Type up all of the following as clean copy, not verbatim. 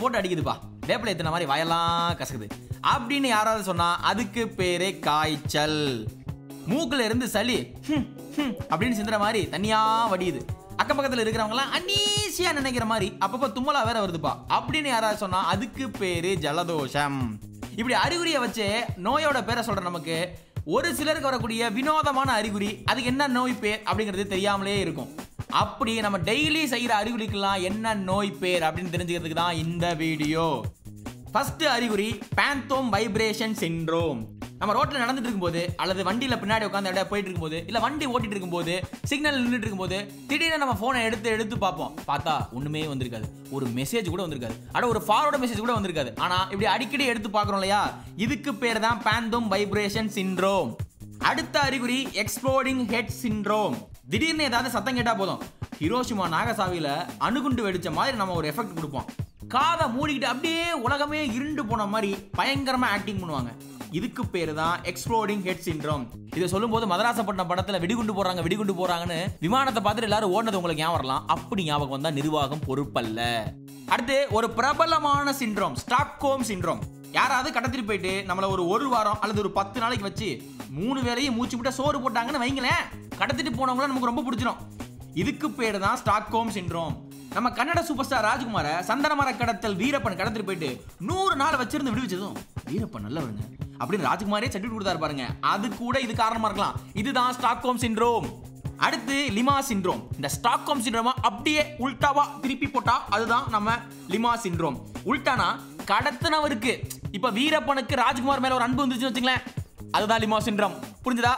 போட்டு அடிக்குதுப்பா, வேப்பிலை எத்தனை மாதிரி வாயெல்லாம் கசக்குது அப்படின்னு யாராவது சொன்னா அதுக்கு பேரு காய்ச்சல். மூக்குல இருந்து சளி அப்படின்னு சிந்துற மாதிரி தனியா வடியுது. அக்க பக்கத்துல இருக்கிறவங்க எல்லாம் அனீசியா நினைக்கிற மாதிரி அப்பப்ப தும்மலா வேற வருதுப்பா அப்படின்னு யாராவது சொன்னா அதுக்கு பேரு ஜலதோஷம். இப்படி அறிகுறியை வச்சு நோயோட பேரை சொல்ற நமக்கு ஒரு சிலருக்கு வரக்கூடிய வினோதமான அறிகுறி, அதுக்கு என்ன நோய் பேர் அப்படிங்கிறது தெரியாமலே இருக்கும். அப்படி நம்ம டெய்லி செய்யற அறிகுறிக்கெல்லாம் என்ன நோய் பேர் அப்படின்னு தெரிஞ்சுக்கிறதுக்கு தான் இந்த வீடியோ. ஃபர்ஸ்ட் அறிகுறி பேந்தோம் வைப்ரேஷன் சிண்ட்ரோம். நம்ம ரோட்ல நடந்துட்டு இருக்கும்போது அல்லது வண்டியில பின்னாடி உட்காந்து போயிட்டு இருக்கும்போது இல்ல வண்டி ஓட்டிட்டு இருக்கும்போது சிக்னல் நின்றுட்டு இருக்கும்போது திடீர்னு நம்ம போனை எடுத்து பார்ப்போம். பார்த்தா ஒண்ணுமே வந்திருக்காது, ஒரு மெசேஜ் கூட வந்திருக்காது, ஒரு ஃபார்வர்ட் மெசேஜ் கூட வந்திருக்காது. ஆனா இப்படி அடிக்கடி எடுத்து பார்க்கறோம் இல்லையா, இதுக்கு பேர் தான் பேந்தோம் வைப்ரேஷன் சிண்ட்ரோம். அடுத்த அறிகுறி எக்ஸ்ப்ளோடிங் ஹெட் சிண்ட்ரோம். திடீர்னு ஏதாவது சத்தம் கேட்டா போதும், ஹிரோஷிமா நாகசாவில அணுகுண்டு வெடிச்ச மாதிரி நம்ம ஒரு எஃபெக்ட் கொடுப்போம். காதை மூடிக்கிட்டு அப்படியே உலகமே இருண்டு போன மாதிரி பயங்கரமா ஆக்டிங் பண்ணுவாங்க. இதுக்கு பேரு தான் எக்ஸ்ப்ளோடிங் ஹெட் சிண்ட்ரோம். இதை சொல்லும் போது மதராசப்பட்டினம் படத்துல வெடிகுண்டு போறாங்கன்னு விமானத்தை பார்த்துட்டு எல்லாரும் ஓடுனது உங்களுக்கு ஞாபகம் வரலாம். அப்படி ஞாபகம் வந்தா நிர்வாகம் பொறுப்பல்ல. அடுத்து ஒரு பிரபலமான சிண்ட்ரோம் ஸ்டாக்ஹோம் சிண்ட்ரோம். யாராவது கடத்திட்டு போயிட்டு நம்மள ஒரு வாரம் அல்லது ஒரு 10 நாளைக்கு வச்சு 3 வேளையும் மூச்சு விட்ட சோறு போட்டாங்கன்னு வைங்களேன், கடத்திட்டு போனவங்கள நமக்கு ரொம்ப பிடிச்சிடும். இதுக்கு பேரு தான் ஸ்டாக்ஹோம் சிண்ட்ரோம். நம்ம கன்னட சூப்பர் ஸ்டார் ராஜ்குமார சந்தனமர கடத்தல் வீரப்பன் கடத்திட்டு போயிட்டு 100 நாள் வச்சிருந்து விடுவிச்சதும் வீரப்பன் நல்லவருங்க அப்படின்னு ராஜ்குமாரே சர்டிஃபிகேட் கொடுத்தாரு பாருங்க, அது கூட இது காரணமா இருக்கலாம். இதுதான் ஸ்டாக்ஹோம் சிண்ட்ரோம். அடுத்து லிமா சிண்ட்ரோம். இந்த ஸ்டாக்ஹோம் சிண்ட்ரோமா அப்படியே உல்டாவா திருப்பி போட்டா அதுதான் நம்ம லிமா சிண்ட்ரோம். உல்டானா கடத்தினவருக்கு இப்ப வீரப்பனுக்கு ராஜ்குமார் மேல ஒரு அன்பு வந்துச்சுன்னு வச்சுங்களேன், அதுதான் லிமா சிண்ட்ரோம். புரிஞ்சுதா?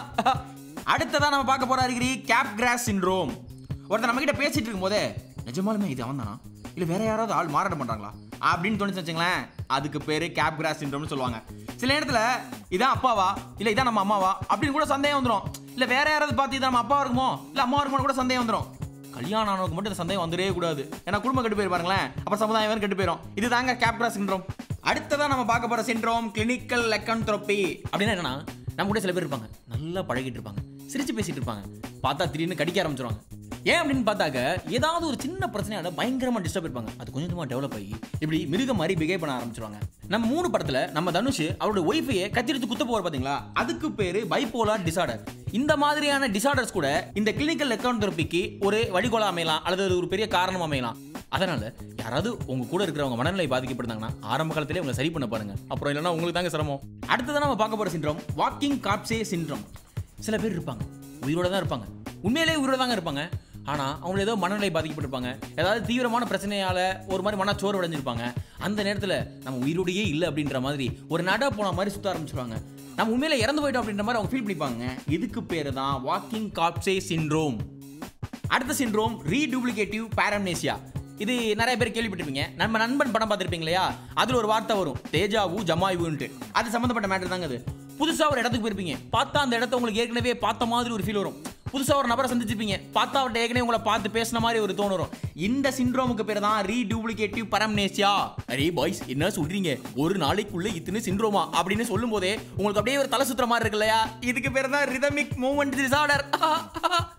அடுத்ததான் நம்ம பார்க்க போற அறிகுறி கேப்கிராஸ் சிண்ட்ரோம். ஒருத்தர் நம்ம கிட்ட பேசிட்டு இருக்கும் போதே நிஜமாலுமே இது அவன் தானா இல்ல வேற யாராவது ஆள் மாறாட்டம் பண்றாங்களா அப்படின்னு தோணுச்சு வச்சுங்களேன், அதுக்கு பேரு கேப்கிராஸ் சிண்ட்ரோம்னு சொல்லுவாங்க. சில நேரத்துல இதான் அப்பாவா இல்ல இதான் நம்ம அம்மாவா அப்படின்னு கூட சந்தேகம் வந்துடும். இல்ல வேற யாராவது பார்த்து இதான் நம்ம அப்பா இருக்குமோ இல்ல அம்மா இருக்குமோ கூட சந்தேகம் வந்துடும். கல்யாணம் ஆனவங்க மட்டும் இந்த சந்தேகம் வந்துடவே கூடாது, ஏன்னா குடும்பம் கெட்டு போயிருப்பாருங்களேன், அப்ப சமுதாயம் வேறு கெட்டு போயிடும். இது தாங்க கேப்கிராஸ் சிண்ட்ரோம். அடுத்ததான் நம்ம பார்க்க போற சிண்ட்ரோம் கிளினிக்கல் லெக்கன்த்ரோபி. அப்படின்னா என்னன்னா, நம்ம கூட சில பேர் இருப்பாங்க, நல்லா பழகிட்டு இருப்பாங்க, சிரிச்சு பேசிட்டு இருப்பாங்க, பார்த்தா திடீர்னு கடிக்க ஆரம்பிச்சிருவாங்க. ஏன் அப்படின்னு பார்த்தாக்க ஏதாவது ஒரு சின்ன பிரச்சனையால பயங்கரமா டிஸ்டர்ப் இருப்பாங்க, அது கொஞ்சம் கொஞ்சமா டெவலப் ஆகி இப்படி மிருக மாதிரி பிஹேவ் பண்ண ஆரம்பிச்சிருவாங்க. நம்ம 3 படத்துல நம்ம தனுஷ் அவரோட ஒய்ஃபையே கத்திரித்து குத்த போவார் பாத்தீங்களா, அதுக்கு பேரு பைபோலார் டிசார்டர். இந்த மாதிரியான டிசார்டர்ஸ் கூட இந்த கிளினிக்கல் லெக்கன்த்ரோபிக்கு ஒரு வழிகோலா அமையலாம் அல்லது ஒரு பெரிய காரணம் அமையலாம். அதனால யாராவது உங்க கூட இருக்கிறவங்க மனநிலை பாதிக்கப்படுறாங்கன்னா ஆரம்ப காலத்திலே உங்களை சரி பண்ண பாருங்க, அப்புறம் இல்லைன்னா உங்களுக்கு தாங்க சிரமம். அடுத்ததான் நம்ம பார்க்க போற சிண்ட்ரோம் வாக்கிங் கார்ப்ஸே சிண்ட்ரோம். சில பேர் இருப்பாங்க உயிரோட தான் இருப்பாங்க, உண்மையிலேயே உயிரோட தாங்க இருப்பாங்க, ஆனா அவங்க ஏதோ மனநிலை பாதிக்கப்பட்டிருப்பாங்க, ஏதாவது தீவிரமான பிரச்சனையால ஒரு மாதிரி மனச்சோர்வு அடைஞ்சிருப்பாங்க. அந்த நேரத்துல நம்ம உயிரோடையே இல்லை அப்படின்ற மாதிரி ஒரு நட போன மாதிரி சுத்த ஆரம்பிச்சிருவாங்க, நம்ம உண்மையில இறந்து போயிட்டோம் அப்படின்ற மாதிரி அவங்க ஃபீல் பண்ணிப்பாங்க. இதுக்கு பேரு தான் வாக்கிங் கார்ப்ஸே சிண்ட்ரோம். அடுத்த சிண்ட்ரோம் ரீடூப்ளிகேட்டிவ் பாரம்னேசியா. இது நிறைய பேர் கேள்விப்பட்டிருப்பீங்க, நம்ம நண்பன் படம் பார்த்திருப்பீங்க இல்லையா, அதுல ஒரு வார்த்தை வரும் தேஜாவு ஜமாயுன்ட்டு, அது சம்பந்தப்பட்ட மேட்டர் தாங்க. அது புதுசா ஒரு இடத்துக்கு போயிருப்பீங்க, பார்த்தா அந்த இடத்த உங்களுக்கு ஏற்கனவே பார்த்த மாதிரி ஒரு ஃபீல் வரும். புதுசா ஒரு நபரை சந்திச்சிருப்பீங்க, பார்த்தா அவர்கிட்ட ஏற்கனவே உங்களை பார்த்து பேசின மாதிரி ஒரு தோணு வரும். இந்த சிண்ட்ரோமுக்கு பேர் தான் ரீடூப்ளிகேட்டிவ் பாரம்னேசியா. அரே பாய்ஸ் என்ன சொல்றீங்க, ஒரு நாளைக்குள்ள இத்தனை சிண்ட்ரோமா அப்படின்னு சொல்லும் போதே உங்களுக்கு அப்படியே ஒரு தலை சுத்துற மாதிரி இருக்கு இல்லையா, இதுக்கு பேர் தான் ரிதமிக் மூவ்மெண்ட் டிசார்டர்.